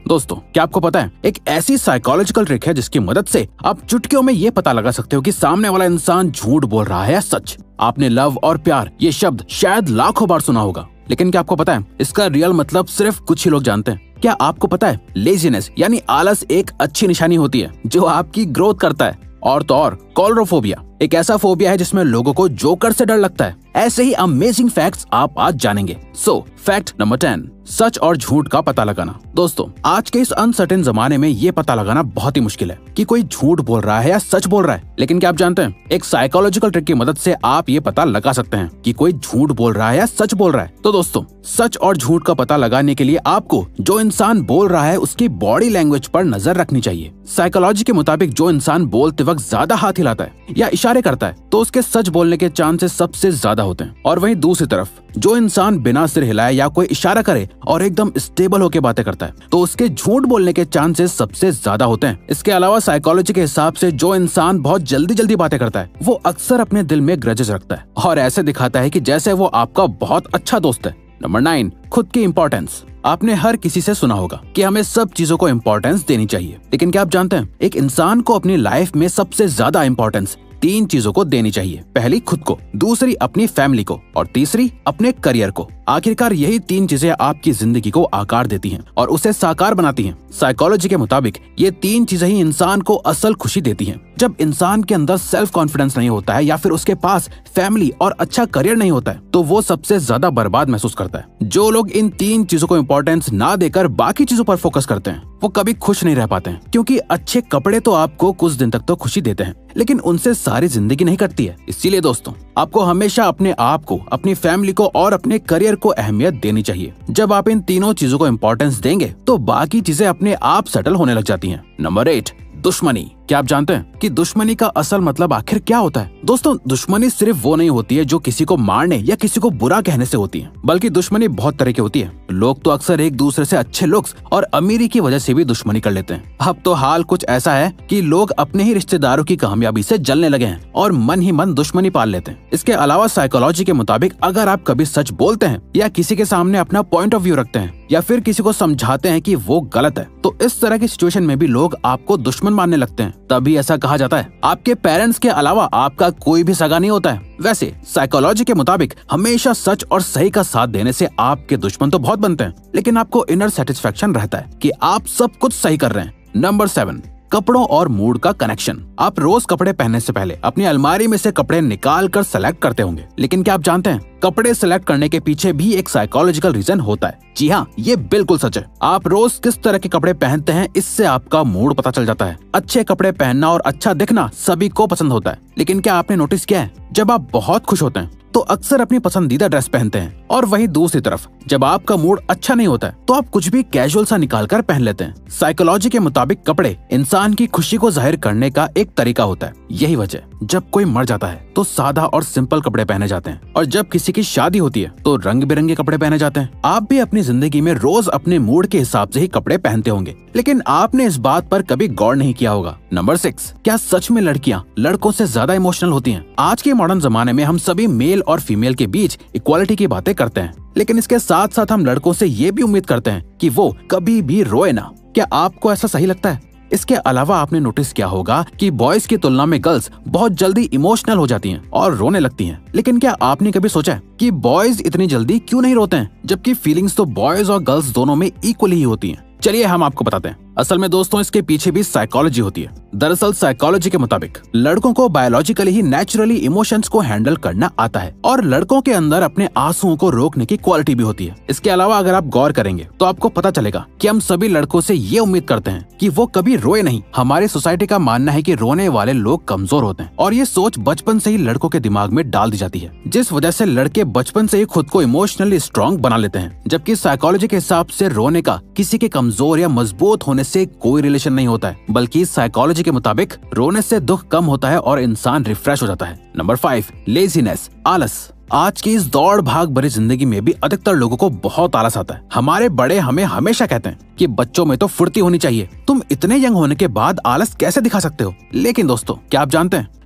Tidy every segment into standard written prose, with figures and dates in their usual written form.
दोस्तों, क्या आपको पता है एक ऐसी साइकोलॉजिकल ट्रिक है जिसकी मदद से आप चुटकियों में ये पता लगा सकते हो कि सामने वाला इंसान झूठ बोल रहा है या सच। आपने लव और प्यार ये शब्द शायद लाखों बार सुना होगा, लेकिन क्या आपको पता है इसका रियल मतलब सिर्फ कुछ ही लोग जानते हैं। क्या आपको पता है लेजीनेस यानी आलस एक अच्छी निशानी होती है जो आपकी ग्रोथ करता है। और तो और कॉलरोफोबिया एक ऐसा फोबिया है जिसमें लोगों को जोकर से डर लगता है। ऐसे ही अमेजिंग फैक्ट्स आप आज जानेंगे। फैक्ट नंबर 10, सच और झूठ का पता लगाना। दोस्तों, आज के इस अनसर्टेन जमाने में ये पता लगाना बहुत ही मुश्किल है कि कोई झूठ बोल रहा है या सच बोल रहा है। लेकिन क्या आप जानते हैं एक साइकोलॉजिकल ट्रिक की मदद से आप ये पता लगा सकते हैं कि कोई झूठ बोल रहा है या सच बोल रहा है। तो दोस्तों, सच और झूठ का पता लगाने के लिए आपको जो इंसान बोल रहा है उसकी बॉडी लैंग्वेज पर नजर रखनी चाहिए। साइकोलॉजी के मुताबिक जो इंसान बोलते वक्त ज्यादा हाथ हिलाता है या इशारे करता है तो उसके सच बोलने के चांसेस सबसे ज्यादा होते हैं। और वहीं दूसरी तरफ जो इंसान बिना सिर हिलाए या कोई इशारा करे और एकदम स्टेबल होकर बातें करता है तो उसके झूठ बोलने के चांसेस सबसे ज्यादा होते हैं। इसके अलावा साइकोलॉजी के हिसाब से जो इंसान बहुत जल्दी जल्दी बातें करता है वो अक्सर अपने दिल में ग्रजेस रखता है और ऐसे दिखाता है कि जैसे वो आपका बहुत अच्छा दोस्त है। नंबर 9, खुद की इम्पोर्टेंस। आपने हर किसी से सुना होगा कि हमें सब चीजों को इम्पोर्टेंस देनी चाहिए, लेकिन क्या आप जानते हैं एक इंसान को अपनी लाइफ में सबसे ज्यादा इम्पोर्टेंस 3 चीजों को देनी चाहिए। पहली खुद को, दूसरी अपनी फैमिली को और तीसरी अपने करियर को। आखिरकार यही 3 चीजें आपकी जिंदगी को आकार देती हैं और उसे साकार बनाती हैं। साइकोलॉजी के मुताबिक ये 3 चीजें ही इंसान को असल खुशी देती हैं। जब इंसान के अंदर सेल्फ कॉन्फिडेंस नहीं होता है या फिर उसके पास फैमिली और अच्छा करियर नहीं होता है तो वो सबसे ज्यादा बर्बाद महसूस करता है। जो लोग इन 3 चीजों को इम्पोर्टेंस ना देकर बाकी चीजों पर फोकस करते हैं वो कभी खुश नहीं रह पाते हैं, क्योंकि अच्छे कपड़े तो आपको कुछ दिन तक तो खुशी देते हैं लेकिन उनसे सारी जिंदगी नहीं कटती है। इसीलिए दोस्तों, आपको हमेशा अपने आप को, अपनी फैमिली को और अपने करियर को अहमियत देनी चाहिए। जब आप इन तीनों चीजों को इम्पोर्टेंस देंगे तो बाकी चीजें अपने आप सेटल होने लग जाती हैं। नंबर 8, दुश्मनी। क्या आप जानते हैं कि दुश्मनी का असल मतलब आखिर क्या होता है? दोस्तों, दुश्मनी सिर्फ वो नहीं होती है जो किसी को मारने या किसी को बुरा कहने से होती है, बल्कि दुश्मनी बहुत तरह की होती है। लोग तो अक्सर एक दूसरे से अच्छे लुक्स और अमीरी की वजह से भी दुश्मनी कर लेते हैं। अब तो हाल कुछ ऐसा है कि लोग अपने ही रिश्तेदारों की कामयाबी से जलने लगे हैं और मन ही मन दुश्मनी पाल लेते हैं। इसके अलावा साइकोलॉजी के मुताबिक अगर आप कभी सच बोलते हैं या किसी के सामने अपना पॉइंट ऑफ व्यू रखते हैं या फिर किसी को समझाते हैं कि वो गलत है तो इस तरह की सिचुएशन में भी लोग आपको दुश्मन मानने लगते हैं। तभी ऐसा कहा जाता है आपके पेरेंट्स के अलावा आपका कोई भी सगा नहीं होता है। वैसे साइकोलॉजी के मुताबिक हमेशा सच और सही का साथ देने से आपके दुश्मन तो बहुत बनते हैं, लेकिन आपको इनर सेटिस्फेक्शन रहता है कि आप सब कुछ सही कर रहे हैं। नंबर 7, कपड़ों और मूड का कनेक्शन। आप रोज कपड़े पहनने से पहले अपनी अलमारी में से कपड़े निकाल कर सेलेक्ट करते होंगे, लेकिन क्या आप जानते हैं कपड़े सेलेक्ट करने के पीछे भी एक साइकोलॉजिकल रीजन होता है। जी हाँ, ये बिल्कुल सच है। आप रोज किस तरह के कपड़े पहनते हैं इससे आपका मूड पता चल जाता है। अच्छे कपड़े पहनना और अच्छा दिखना सभी को पसंद होता है, लेकिन क्या आपने नोटिस किया है जब आप बहुत खुश होते हैं तो अक्सर अपनी पसंदीदा ड्रेस पहनते हैं, और वहीं दूसरी तरफ जब आपका मूड अच्छा नहीं होता है तो आप कुछ भी कैजुअल सा निकाल कर पहन लेते हैं। साइकोलॉजी के मुताबिक कपड़े इंसान की खुशी को जाहिर करने का एक तरीका होता है। यही वजह जब कोई मर जाता है तो सादा और सिंपल कपड़े पहने जाते हैं, और जब किसी की शादी होती है तो रंग बिरंगे कपड़े पहने जाते हैं। आप भी अपनी जिंदगी में रोज अपने मूड के हिसाब से ही कपड़े पहनते होंगे, लेकिन आपने इस बात पर कभी गौर नहीं किया होगा। नंबर 6, क्या सच में लड़कियां लड़कों से ज्यादा इमोशनल होती हैं? आज के मॉडर्न जमाने में हम सभी मेल और फीमेल के बीच इक्वालिटी की बातें करते हैं, लेकिन इसके साथ साथ हम लड़कों से ये भी उम्मीद करते हैं कि वो कभी भी रोए ना। क्या आपको ऐसा सही लगता है? इसके अलावा आपने नोटिस किया होगा कि बॉयज की तुलना में गर्ल्स बहुत जल्दी इमोशनल हो जाती हैं और रोने लगती हैं, लेकिन क्या आपने कभी सोचा है कि बॉयज इतनी जल्दी क्यों नहीं रोते हैं, जबकि फीलिंग्स तो बॉयज और गर्ल्स दोनों में इक्वली ही होती हैं? चलिए हम आपको बताते हैं। असल में दोस्तों, इसके पीछे भी साइकोलॉजी होती है। दरअसल साइकोलॉजी के मुताबिक लड़कों को बायोलॉजिकली ही नेचुरली इमोशंस को हैंडल करना आता है, और लड़कों के अंदर अपने आंसुओं को रोकने की क्वालिटी भी होती है। इसके अलावा अगर आप गौर करेंगे तो आपको पता चलेगा कि हम सभी लड़कों से ये उम्मीद करते हैं कि वो कभी रोए नहीं। हमारी सोसाइटी का मानना है कि रोने वाले लोग कमजोर होते हैं, और ये सोच बचपन से ही लड़कों के दिमाग में डाल दी जाती है, जिस वजह से लड़के बचपन से ही खुद को इमोशनली स्ट्रॉन्ग बना लेते हैं। जबकि साइकोलॉजी के हिसाब से रोने का किसी के कमजोर या मजबूत होने से कोई रिलेशन नहीं होता है, बल्कि साइकोलॉजी के मुताबिक रोने से दुख कम होता है और इंसान रिफ्रेश हो जाता है। नंबर 5, लेजीनेस, आलस। आज की इस दौड़ भाग भरी जिंदगी में भी अधिकतर लोगों को बहुत आलस आता है। हमारे बड़े हमें हमेशा कहते हैं कि बच्चों में तो फुर्ती होनी चाहिए, तुम इतने यंग होने के बाद आलस कैसे दिखा सकते हो? लेकिन दोस्तों, क्या आप जानते हैं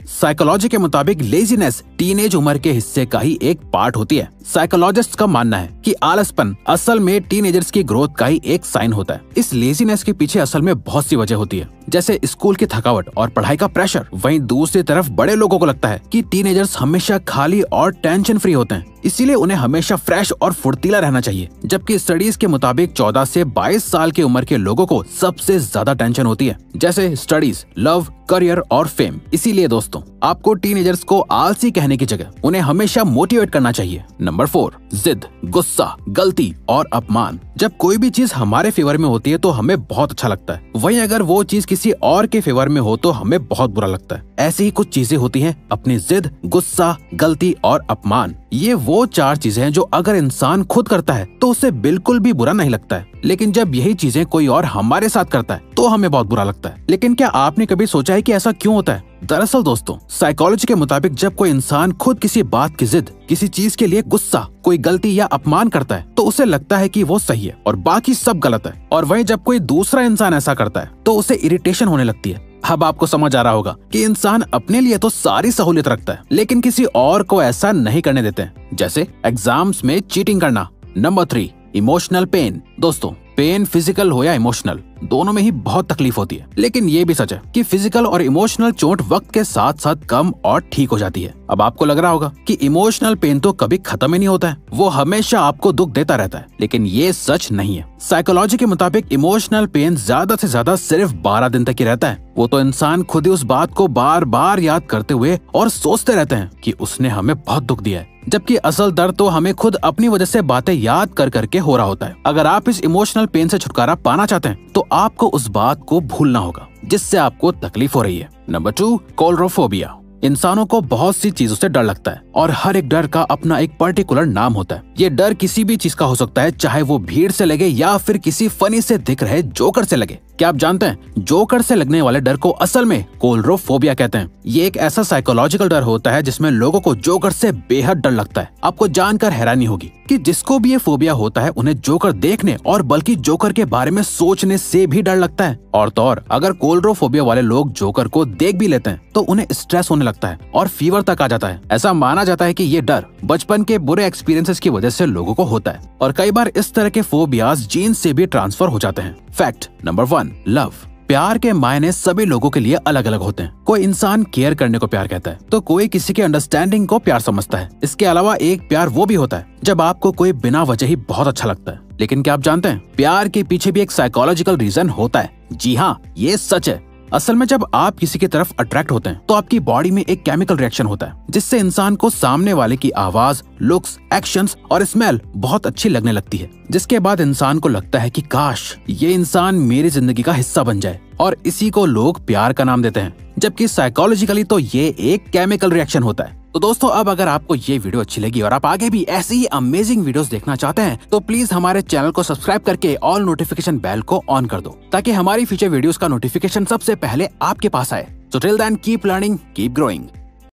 साइकोलॉजी के मुताबिक लेजीनेस टीनेज उम्र के हिस्से का ही एक पार्ट होती है। साइकोलॉजिस्ट का मानना है कि आलसपन असल में टीनेजर्स की ग्रोथ का ही एक साइन होता है। इस लेजीनेस के पीछे असल में बहुत सी वजह होती है, जैसे स्कूल की थकावट और पढ़ाई का प्रेशर। वहीं दूसरी तरफ बड़े लोगों को लगता है कि टीनेजर्स हमेशा खाली और टेंशन फ्री होते हैं, इसीलिए उन्हें हमेशा फ्रेश और फुर्तीला रहना चाहिए। जबकि स्टडीज के मुताबिक 14 से 22 साल की उम्र के लोगों को सबसे ज्यादा टेंशन होती है, जैसे स्टडीज, लव, करियर और फेम। इसीलिए दोस्तों, आपको टीनेजर्स को आलसी कहने की जगह उन्हें हमेशा मोटिवेट करना चाहिए। नंबर 4, जिद, गुस्सा, गलती और अपमान। जब कोई भी चीज हमारे फेवर में होती है तो हमें बहुत अच्छा लगता है, वहीं अगर वो चीज किसी और के फेवर में हो तो हमें बहुत बुरा लगता है। ऐसी ही कुछ चीजें होती हैं अपनी जिद, गुस्सा, गलती और अपमान। ये वो 4 चीजें हैं जो अगर इंसान खुद करता है तो उसे बिल्कुल भी बुरा नहीं लगता है, लेकिन जब यही चीजें कोई और हमारे साथ करता है तो हमें बहुत बुरा लगता है। लेकिन क्या आपने कभी सोचा है कि ऐसा क्यों होता है? दरअसल दोस्तों, साइकोलॉजी के मुताबिक जब कोई इंसान खुद किसी बात की जिद, किसी चीज के लिए गुस्सा, कोई गलती या अपमान करता है तो उसे लगता है कि वो सही है और बाकी सब गलत है। और वहीं जब कोई दूसरा इंसान ऐसा करता है तो उसे इरिटेशन होने लगती है। अब आपको समझ आ रहा होगा कि इंसान अपने लिए तो सारी सहूलियत रखता है, लेकिन किसी और को ऐसा नहीं करने देते हैं, जैसे एग्जाम्स में चीटिंग करना। Number 3, emotional pain. दोस्तों, पेन फिजिकल हो या इमोशनल, दोनों में ही बहुत तकलीफ होती है, लेकिन ये भी सच है कि फिजिकल और इमोशनल चोट वक्त के साथ साथ कम और ठीक हो जाती है। अब आपको लग रहा होगा कि इमोशनल पेन तो कभी खत्म ही नहीं होता है, वो हमेशा आपको दुख देता रहता है, लेकिन ये सच नहीं है। साइकोलॉजी के मुताबिक इमोशनल पेन ज्यादा से ज्यादा सिर्फ 12 दिन तक ही रहता है। वो तो इंसान खुद ही उस बात को बार बार याद करते हुए और सोचते रहते हैं कि उसने हमें बहुत दुख दिया है, जबकि असल दर्द तो हमें खुद अपनी वजह से बातें याद कर करके हो रहा होता है। अगर आप इस इमोशनल पेन से छुटकारा पाना चाहते हैं तो आपको उस बात को भूलना होगा जिससे आपको तकलीफ हो रही है। Number 2, coulrophobia. इंसानों को बहुत सी चीजों से डर लगता है और हर एक डर का अपना एक पर्टिकुलर नाम होता है। ये डर किसी भी चीज का हो सकता है, चाहे वो भीड़ से लगे या फिर किसी फनी से दिख रहे जोकर से लगे। क्या आप जानते हैं, जोकर से लगने वाले डर को असल में कोलरोफोबिया कहते हैं। ये एक ऐसा साइकोलॉजिकल डर होता है जिसमें लोगों को जोकर से बेहद डर लगता है। आपको जानकर हैरानी होगी कि जिसको भी ये फोबिया होता है उन्हें जोकर देखने और बल्कि जोकर के बारे में सोचने से भी डर लगता है। और तो और अगर कोलरोफोबिया वाले लोग जोकर को देख भी लेते हैं तो उन्हें स्ट्रेस होने लगता है और फीवर तक आ जाता है। ऐसा माना जाता है कि ये डर बचपन के बुरे एक्सपीरियंसेस की वजह से लोगों को होता है और कई बार इस तरह के फोबियाज जीन से भी ट्रांसफर हो जाते हैं। Fact number 1, love. प्यार के मायने सभी लोगों के लिए अलग अलग होते हैं। कोई इंसान केयर करने को प्यार कहता है तो कोई किसी के अंडरस्टैंडिंग को प्यार समझता है। इसके अलावा एक प्यार वो भी होता है जब आपको कोई बिना वजह ही बहुत अच्छा लगता है। लेकिन क्या आप जानते हैं, प्यार के पीछे भी एक साइकोलॉजिकल रीजन होता है। जी हाँ, ये सच है। असल में जब आप किसी की तरफ अट्रैक्ट होते हैं तो आपकी बॉडी में एक केमिकल रिएक्शन होता है जिससे इंसान को सामने वाले की आवाज, लुक्स, एक्शंस और स्मेल बहुत अच्छी लगने लगती है, जिसके बाद इंसान को लगता है कि काश ये इंसान मेरी जिंदगी का हिस्सा बन जाए, और इसी को लोग प्यार का नाम देते हैं, जबकि साइकोलॉजिकली तो ये एक केमिकल रिएक्शन होता है। तो दोस्तों, अब अगर आपको ये वीडियो अच्छी लगी और आप आगे भी ऐसी ही अमेजिंग वीडियोस देखना चाहते हैं तो प्लीज हमारे चैनल को सब्सक्राइब करके ऑल नोटिफिकेशन बेल को ऑन कर दो ताकि हमारी फ्यूचर वीडियोस का नोटिफिकेशन सबसे पहले आपके पास आए। So till then, keep learning, keep growing.